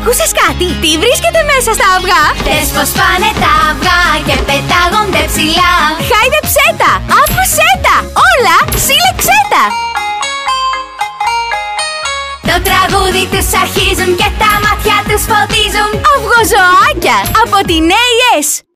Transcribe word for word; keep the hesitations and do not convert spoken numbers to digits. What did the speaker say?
Άκουσες κάτι? Τι βρίσκεται μέσα στα αυγά? Δες πως πάνε τα αυγά και πετάγονται ψηλά. Χάιδεψέ τα! Άκουσέ τα! Όλα σύλλεξέ τα! Το τραγούδι τους αρχίζουν και τα μάτια τους φωτίζουν. Αυγοζωάκια από την έι ες.